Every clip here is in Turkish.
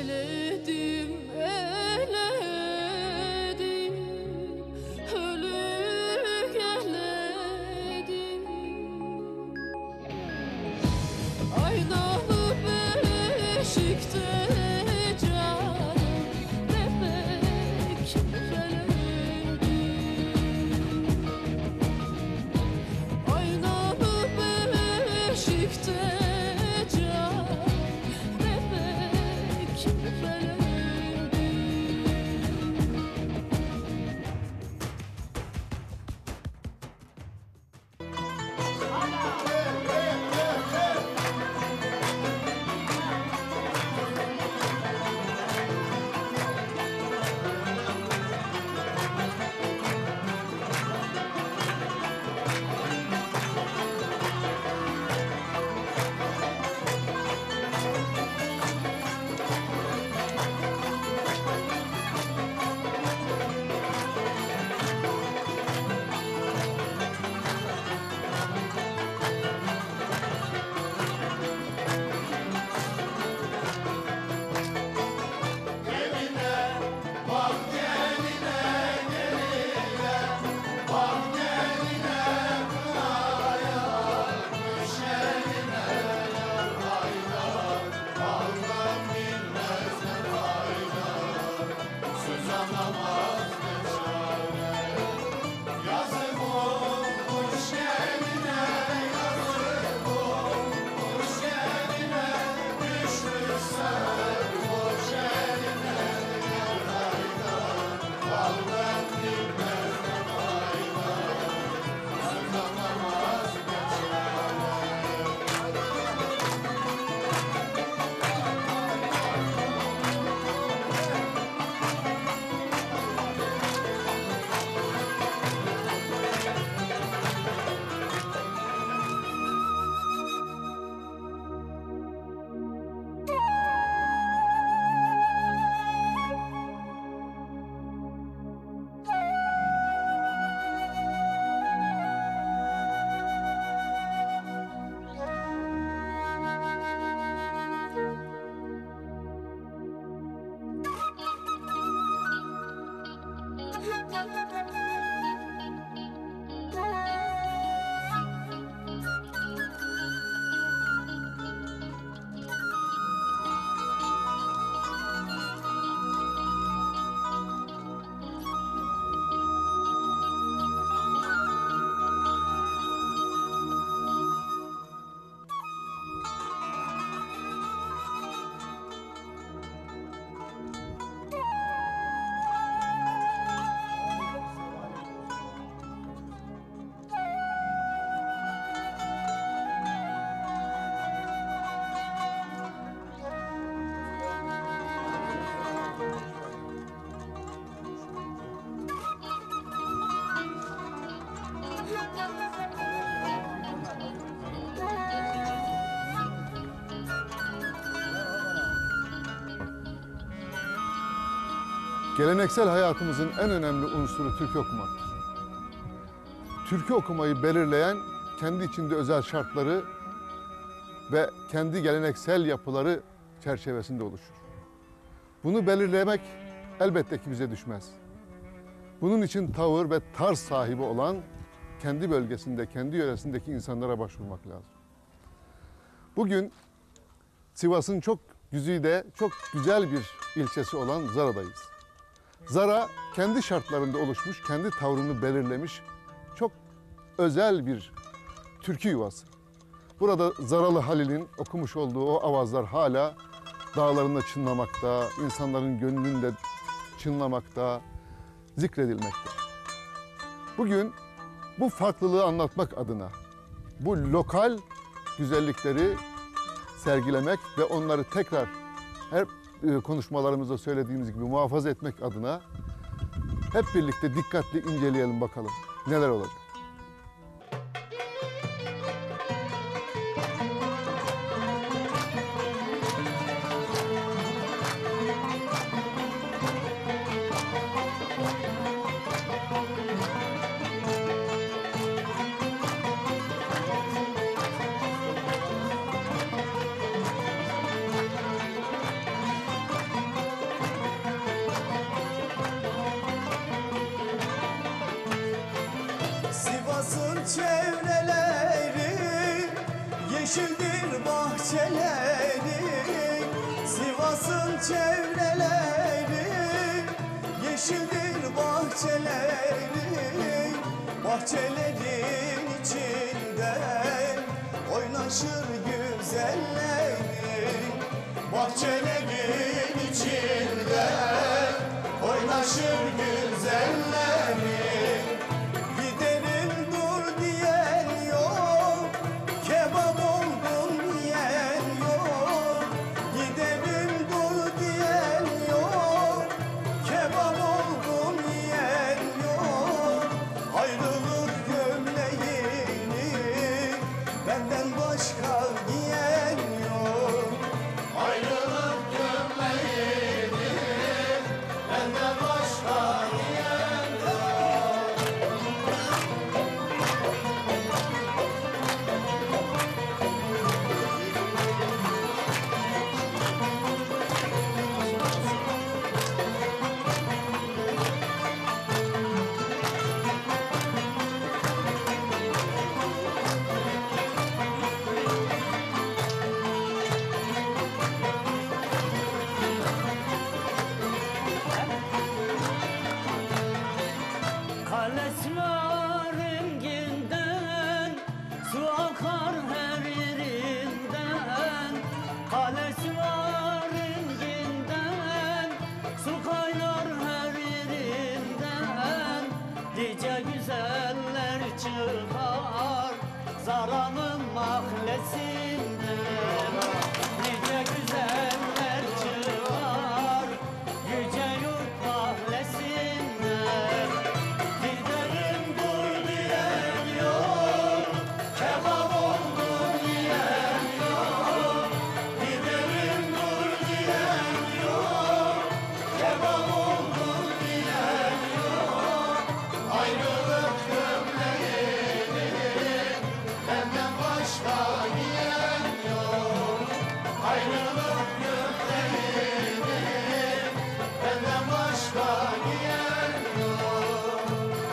Eledim, eledim, ölü geledim. Aynalı beşikte canım bebek geledim. Aynalı beşikte Geleneksel hayatımızın en önemli unsuru türkü okumaktır. Türkü okumayı belirleyen kendi içinde özel şartları ve kendi geleneksel yapıları çerçevesinde oluşur. Bunu belirlemek elbette ki bize düşmez. Bunun için tavır ve tarz sahibi olan kendi bölgesinde, kendi yöresindeki insanlara başvurmak lazım. Bugün Sivas'ın çok güzide, çok güzel bir ilçesi olan Zara'dayız. Zara kendi şartlarında oluşmuş, kendi tavrını belirlemiş çok özel bir türkü yuvası. Burada Zaralı Halil'in okumuş olduğu o avazlar hala dağlarında çınlamakta, insanların gönlünde çınlamakta, zikredilmekte. Bugün bu farklılığı anlatmak adına, bu lokal güzellikleri sergilemek ve onları tekrar her konuşmalarımızda söylediğimiz gibi muhafaza etmek adına hep birlikte dikkatli inceleyelim bakalım neler olacak. Yeşildir bahçeleri, Sivas'ın çevreleri. Yeşildir bahçeleri, bahçelerin içinde oynaşır güzelleri. Bahçelerin içinde oynaşır güzelleri. Giderim dur diyen yok, kebap oldum diyen yok. Giderim dur diyen yok, kebap oldum diyen yok. Ayrılık gömleğini benden başka giyen yok. Ayrılık gömleğini benden başka giyen yok. Kalesi var renginden, su akar her yerinden. Kalesi var renginden, su kaynar her yerinden. Nice güzeller çıkar Zara'nın mahlesinden. Nice güzeller çıkar Yüce Yurt mahlesinden. Giderim dur diyen yok, kebap oldum diyen yok. Giderim dur diyen yok, kebap oldum diyen yok. Ayrılık gömleğini benden başka giyen yok. Ayrılık gömleğini benden başka giyen yok.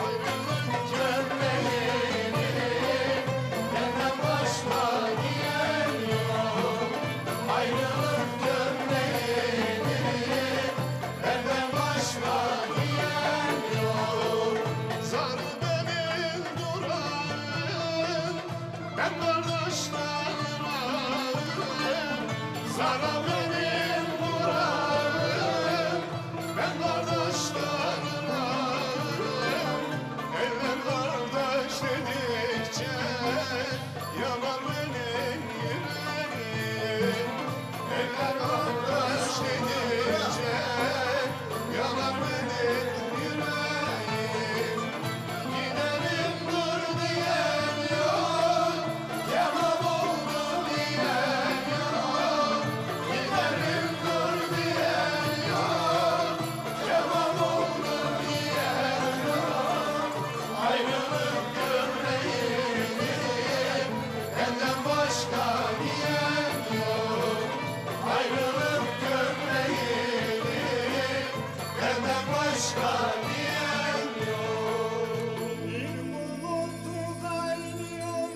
Gömleğini benden başka giyen yok. Ayrılık gömleğini benden başka giyen yok. Sarı benim durağım, ben kardeşlerim ağrım. Sarı benim durağım, ben kardeşlerim ağrım. Eller kardeş dedikçe yanar benim yüreğim. Eller kardeş dedikçe yanar benim yüreğim. Giderim dur diyen yok, kebap oldum diyen yok. Giderim dur diyen yok, kebap oldum diyen yok. Ayrılık gömleğini benden başka giyen yok. Ayrılık gömleğini benden başka giyen yok. Bir bulutlu kaynıyor,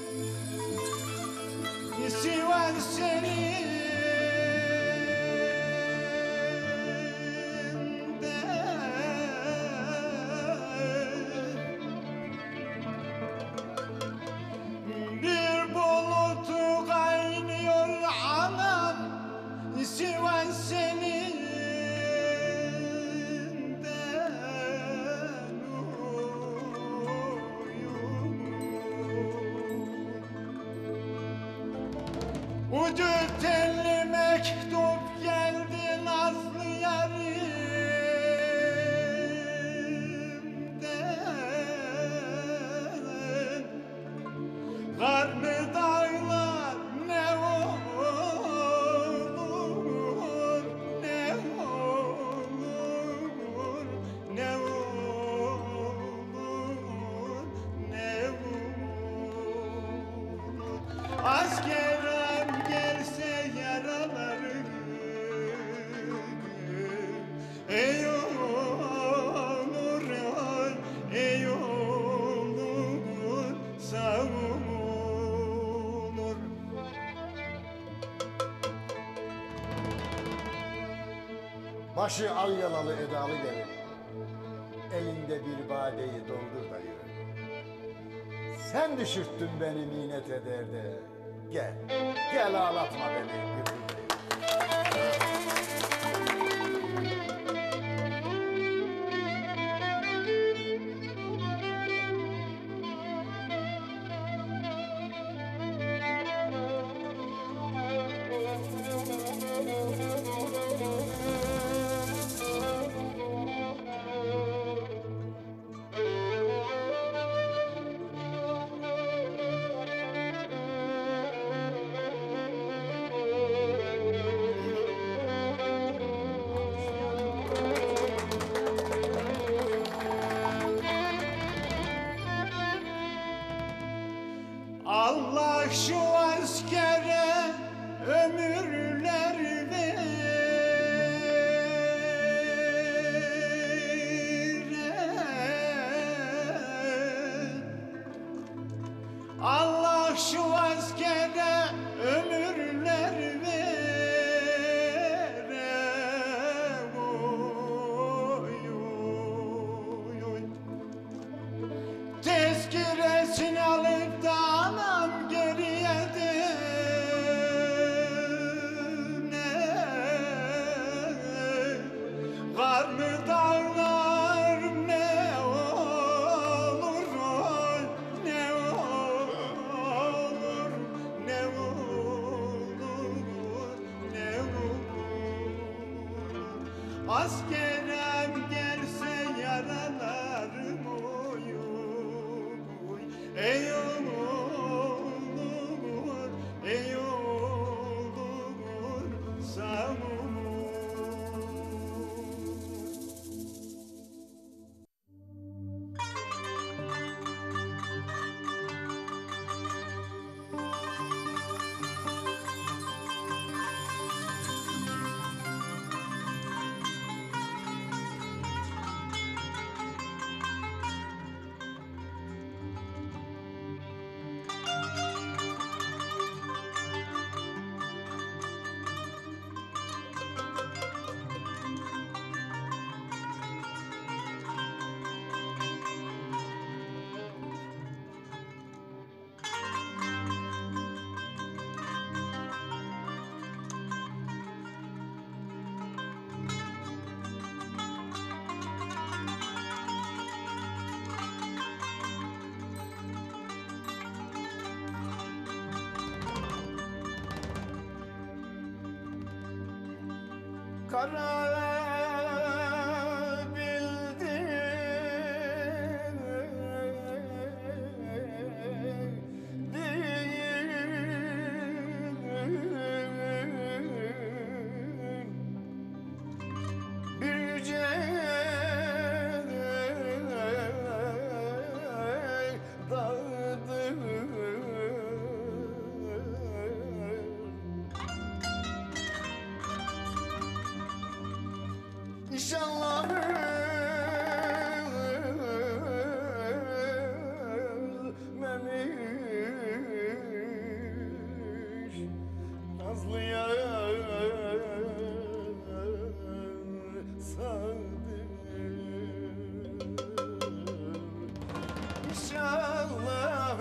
Sivas seninde. Bir bulutu kaynıyor anam, Sivas seninden Ucu telli mektup geldi nazlı yarimden. Karnı dağlar ne olur, ne olur, ne olur, ne olur. Askerem gelse yaralarım, ey olur, ey olur, savunur. Başı al yalalı edalı gelin. Elinde bir badeyi doldur dayı. Sen düşürttün beni minnet ederde. Gel, gel ağlatma beni Gülbül dayı. Allah şu askere ömürler ver. Allah şu askere ömürler ver. Oy, oy, oy. Tezkiresini alıp da anam geriye döne. Karnı dağlar ne olur oy, ne olur, ne olur, ne olur. Askerem gelse yaralarım oy, oy. Ey olur, ey olur, sağ ol. Kara bildim bir yüce dağdır. İnşallah ölmemiş nazlı yar sadır. İnşallah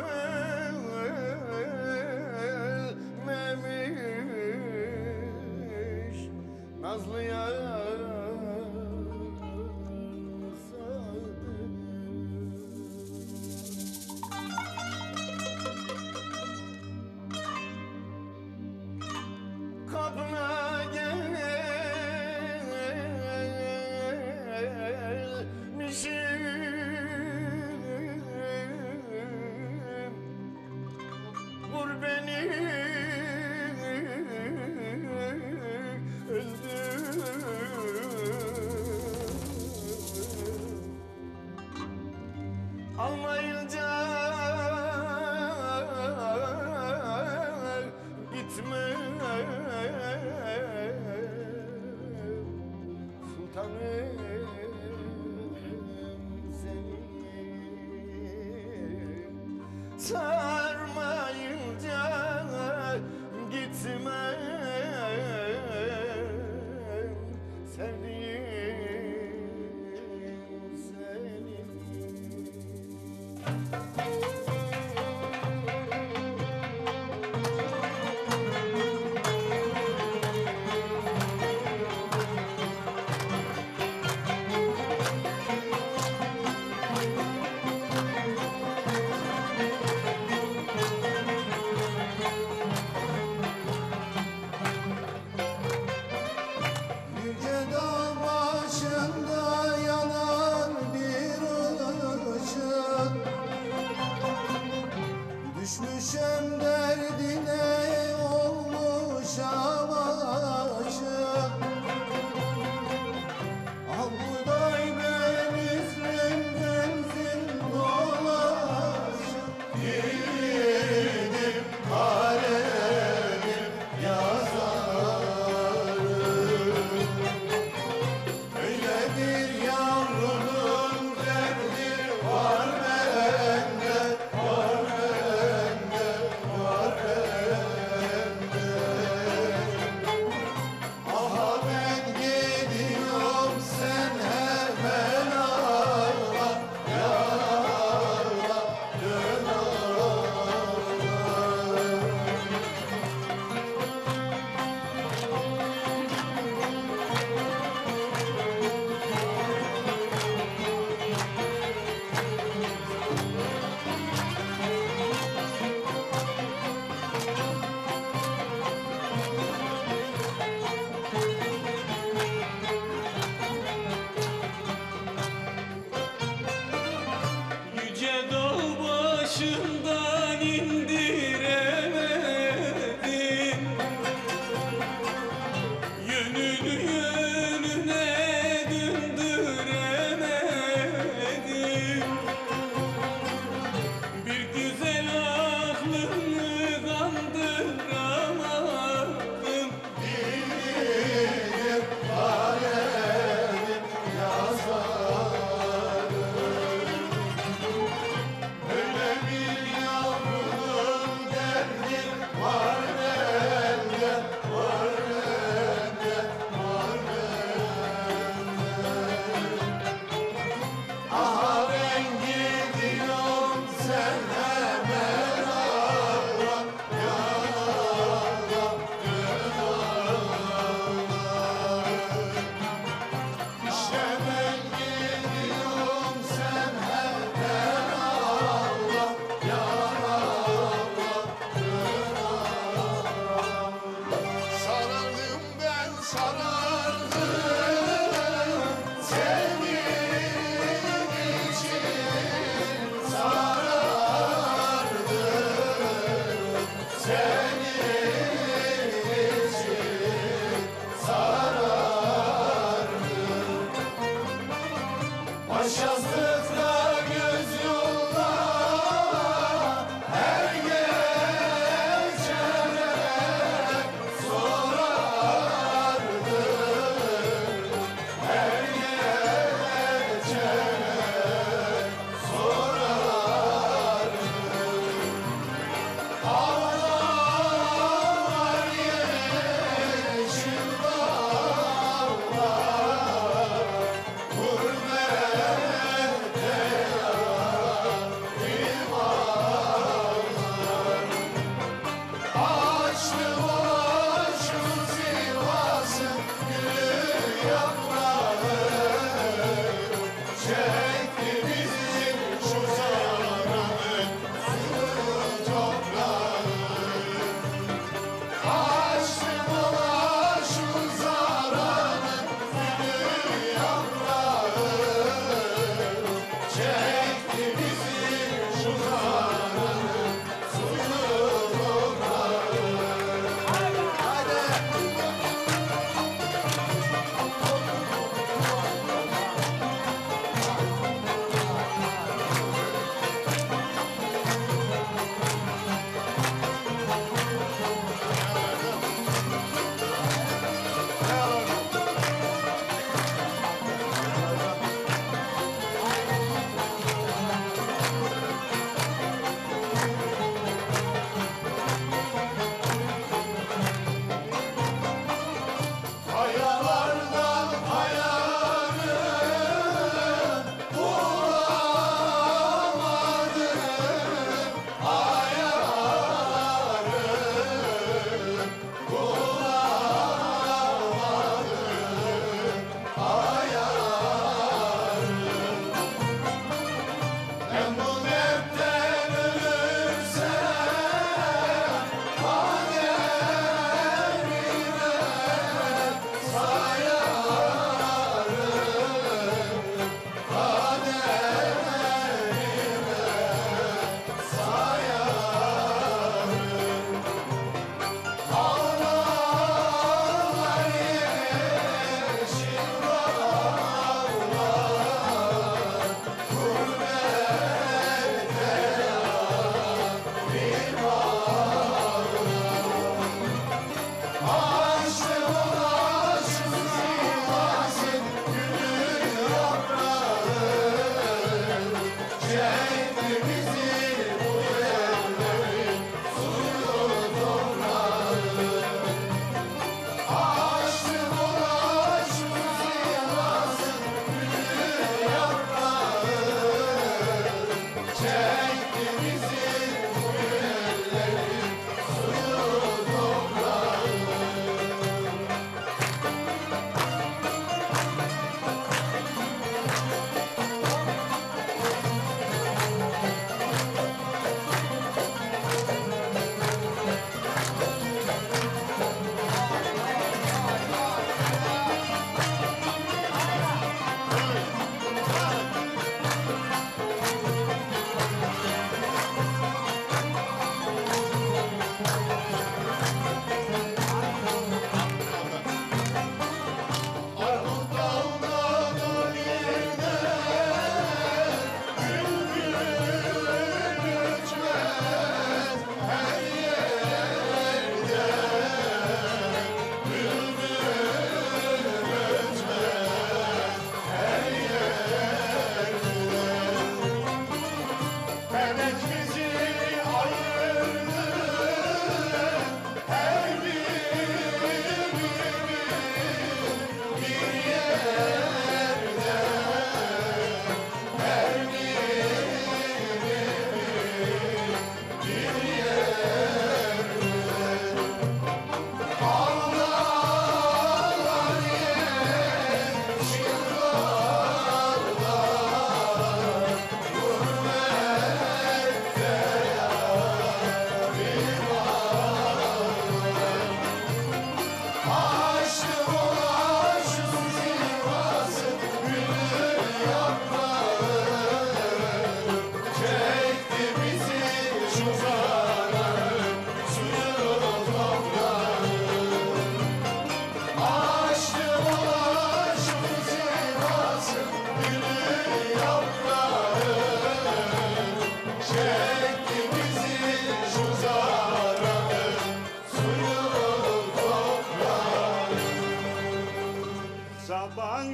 ölmemiş nazlı yar kapına gelmişim. Vur beni öldür.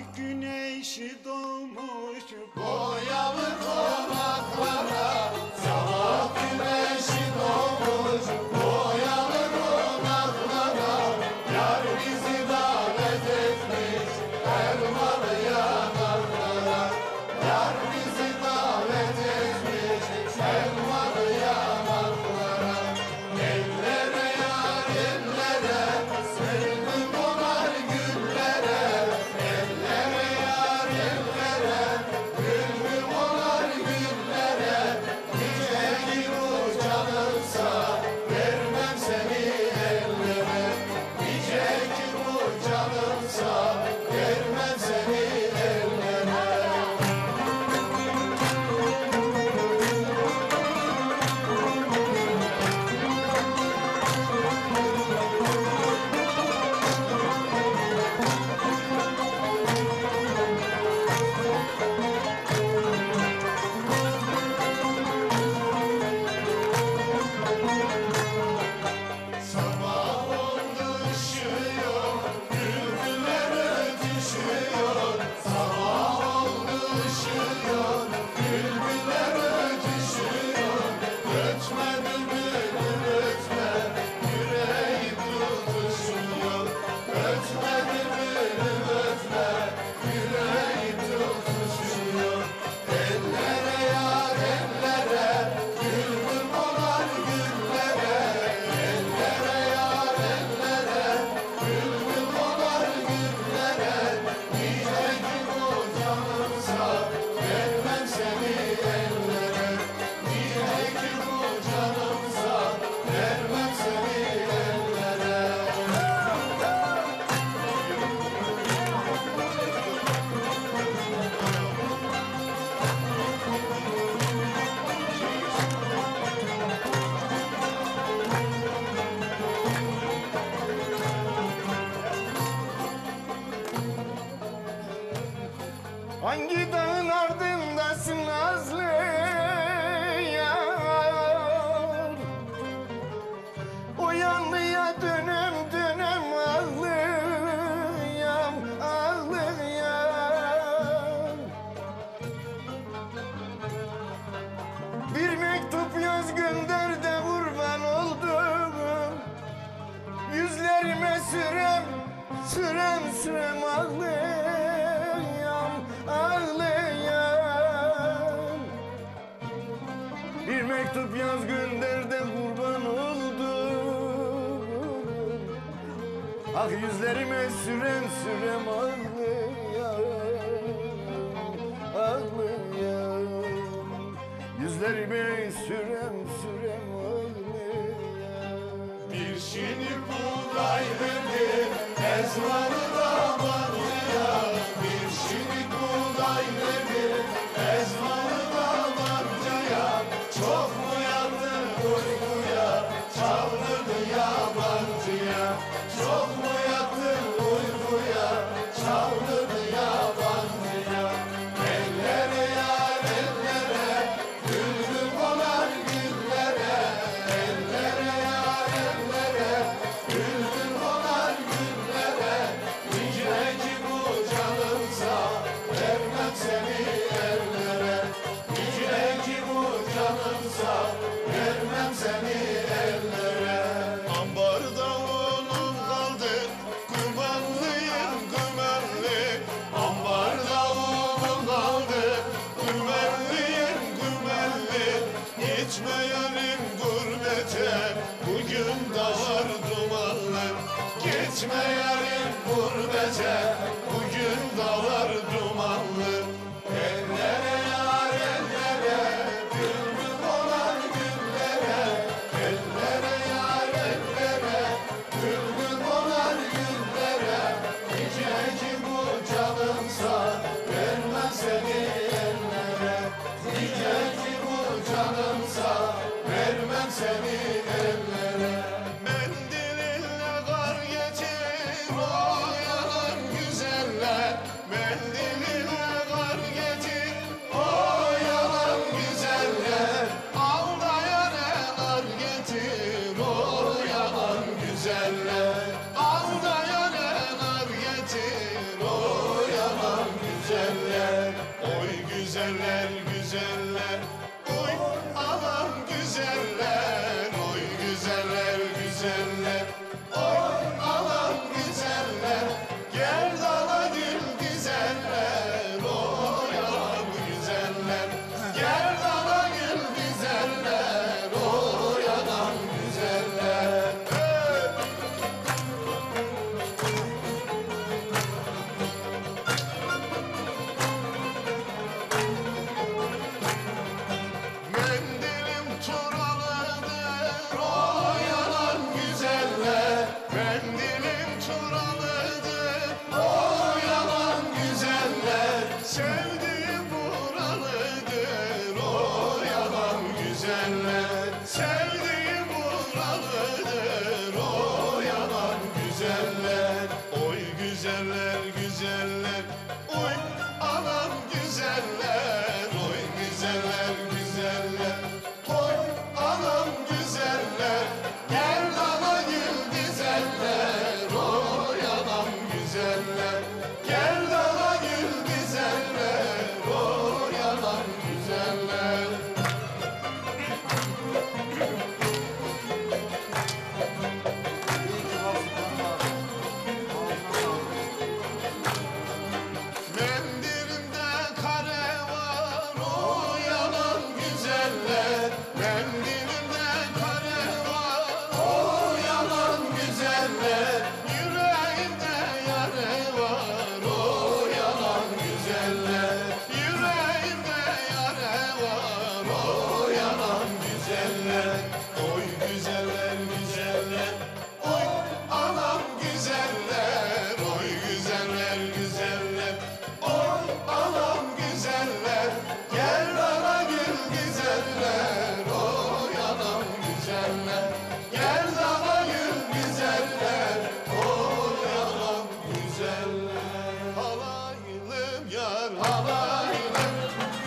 güneşi doğmuş Boyalı konaklara Sabah güneşi doğmuş Boyalı konaklara Yar bizi davet etmiş Elmalı yanaklara Yar bizi davet etmiş Elmalı yanaklara Ellere yar ellere Sırtı konar güllere Ellere yar ellere Gülbül konar güllere Diyecek bu canımsa Vermem seni ellere Diyecek bu canımsa Vermem seni ellere Sabah oldu ışıyor, bülbüller ötüşüyor. Sabah oldu ışıyor, bülbüller ötüşüyor. Ötme bülbülüm ötme, yüreğim tutuşuyor. Ötme bülbülüm ötme, yüreğim tutuşuyor. Ellere yar ellere, bülbül konar güllere. Ellere yar ellere, bülbül konar güllere. Diyecek ki bu canımsa, vermem seni ellere. Diyecek ki bu canımsa, vermem seni ellere. Hangi dağın ardındasın Nazlı yar? Uyanlıya dönem dönem ağlıyam, ağlıyam. Bir mektup yaz gönder de kurban oldum. Yüzlerime sürem, sürem, sürem ağlıyam, ağlıyam. Bir mektup yaz gönder de kurban oldum. Ah yüzlerime sürem, sürem ağlıyam, ağlıyam. Yüzlerime sürem, sürem ağlıyam. Bir şinik buğday verdim, ezmanı damarlıya. Bir şinik buğday verdim, ezmanı damarlıya. Çok mu yattın uykuya, çaldırdı yabancıya. Çok mu yattın uykuya, çaldırdı yabancıya. Ellere yar ellere, bülbül konar güllere. Ellere yar ellere, bülbül konar güllere. Diyecek ki bu canımsa, vermem seni ellere. Diyecek ki bu canımsa, vermem seni ellere. Ambarda oğlum kaldı, güvenliyim güvenli. Ambarda oğlum kaldı, güvenliyim güvenli. Gitme yarım gurbete, bugün dağlar dumanlı. Gitme yarım gurbete, bugün dağlar dumanlı. Ellere yar ellere, bülbül konar güllere. Ellere yar ellere, bülbül konar güllere. Diyecek ki bu canımsa, vermem seni ellere. Diyecek ki bu canımsa, vermem seni ellere. Mendilinle kar geçir güzeller güzeller Oy anam güzeller Oy güzeller güzeller Oy anam güzeller Gel dala gül güzeller Oy anam güzeller Gel dala gül güzeller Oy anam güzeller hey! Mendilim turalıdır o yalan güzeller Mendilim turalıdır o yalan güzeller Sevdiğim buralıdır o yalan güzeller Sevdiğim buralıdır o yalan güzeller Oy güzeller güzeller Oy anam güzeller Oy güzeller güzeller Oy anam güzeller Gel dala gül güzeller Oy anam güzeller Gel dala gül güzeller Oy anam güzeller Mendilimde kare var o yalan güzeller Mendilimde kare var o yalan güzeller Yüreğimde yare var o yalan güzeller Yüreğimde yare var o yalan güzeller Oy güzeller güzeller Oy anam güzeller Oy güzeller güzeller Oy anam güzeller Gel dala gül güzeller Oy anam güzeller Gel dala gül güzeller Oy anam güzeller Halaylım yar halaylım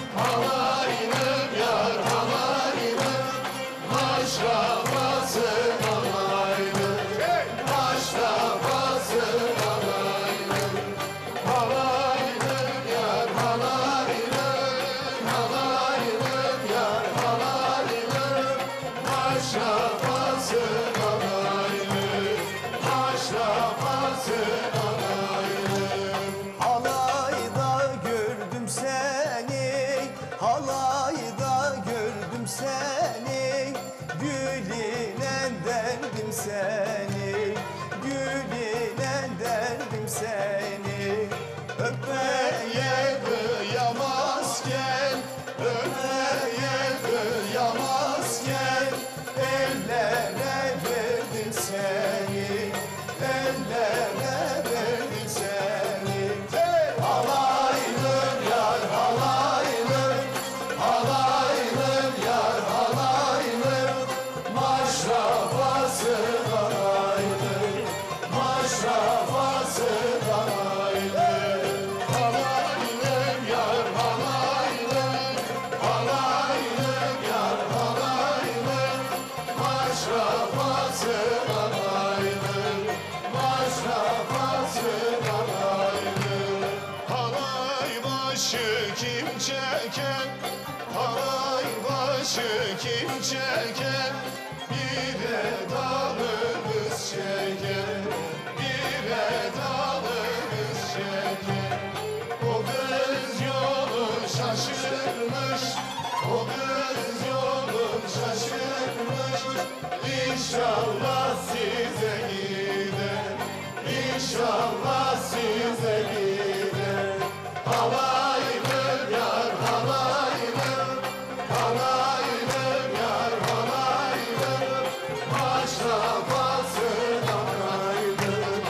Halaylım yar halaylım Maşrafası halaylım Maşrafası halaylım Halaylım yar halaylım Halaylım yar halaylım Maşrafası halaylım Maşrafası halaylım Halayda gördüm seni, halayda gördüm seni, gülüne derdim seni, gülüne derdim seni. Öpmeye kıyamazken Öpmeye kıyamazken Ellere verdim seni, ellere verdim seni. Halaylım yar halaylım Halaylım yar halaylım Maşrafası halaylım Maşrafası halaylım Halaylım yar halaylım Halaylım yar halaylım Maşrafası halaylım Maşrafası halaylım Halay başı kim çeker Halay başı kim çeker Bire dalımız çeker Bire dalımız çeker O kız yolu şaşırmış O kız yolu şaşırmış İnşallah size gider İnşallah size gider Halaylım yar halaylım Halaylım yar halaylım Maşrafası halaylım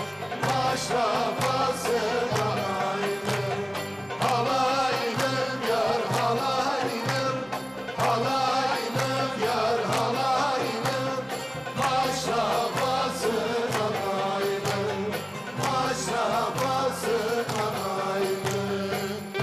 Maşrafası halaylım Halaylım yar halaylım Halaylım yar halaylım Maşrafası halaylım Maşrafası halaylım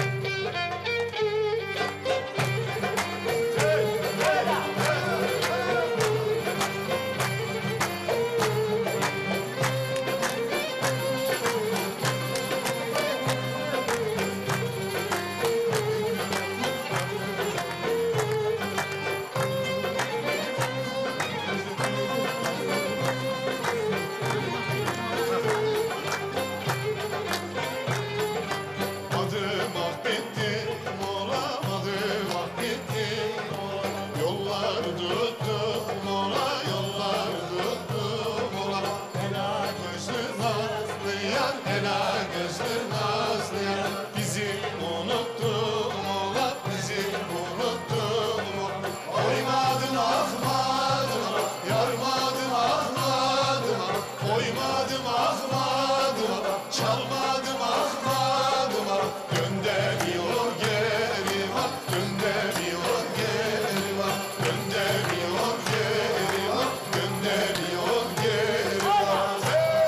Koymadım ahmadıma, çalmadım ahmadıma. Gönderiyor geri bak, gönderiyor geri bak, gönderiyor geri bak, gönderiyor geri bak.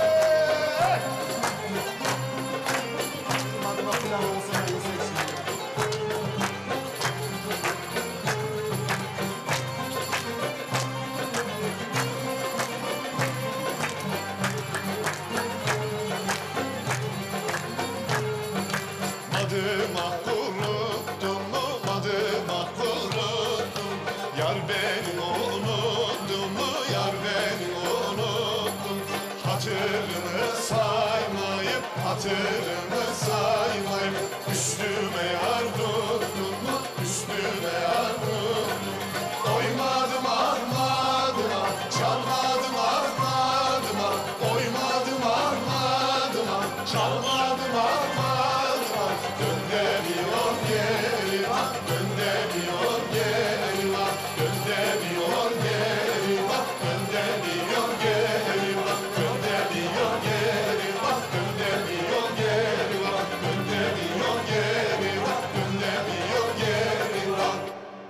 Adıma plan olsa neyse şimdi. Madıma kuruttum mu, madıma kuruttum. Yar beni unuttum mu, yar beni unuttum. Hatırını saymayıp, hatırını saymayıp. Üstüme yar tuttun mu, üstüme yar tuttun. Oymadım ahmadıma, çalmadım ahmadıma. Oymadım ahmadıma, çalmadım ahmadıma. Gönderiyor geri bak, gönderiyor geri bak, gönderiyor geri bak, gönderiyor geri bak, gönderiyor geri bak, gönderiyor geri bak, gönderiyor geri bak, gönderiyor geri bak.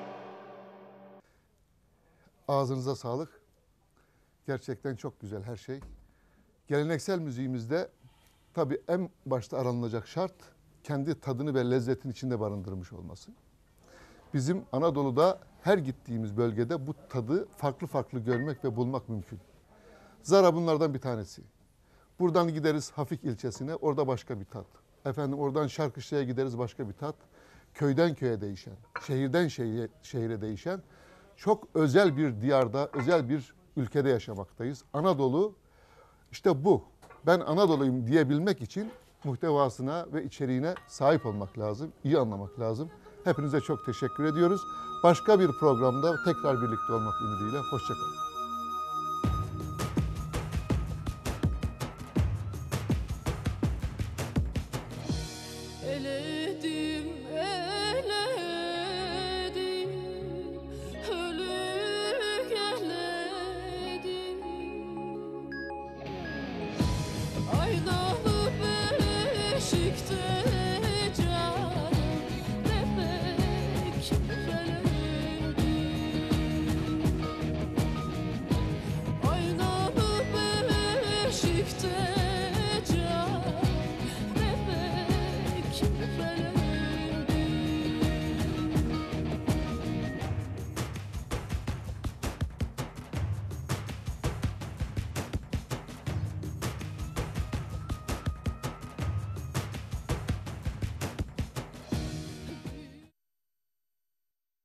Ağzınıza sağlık. Gerçekten çok güzel her şey. Geleneksel müziğimizde tabii en başta aranılacak şart kendi tadını ve lezzetin içinde barındırmış olması. Bizim Anadolu'da her gittiğimiz bölgede bu tadı farklı farklı görmek ve bulmak mümkün. Zara bunlardan bir tanesi. Buradan gideriz Hafik ilçesine, orada başka bir tat. Efendim oradan Şarkışla'ya gideriz, başka bir tat. Köyden köye değişen, şehirden şehire değişen çok özel bir diyarda, özel bir ülkede yaşamaktayız. Anadolu işte bu. Ben Anadolu'yum diyebilmek için muhtevasına ve içeriğine sahip olmak lazım, iyi anlamak lazım. Hepinize çok teşekkür ediyoruz. Başka bir programda tekrar birlikte olmak ümidiyle. Hoşça kalın. Eledim, eledim, ölü geledim. Aynalı beşikte canım bebek geledim. Aynalı beşikte canım bebek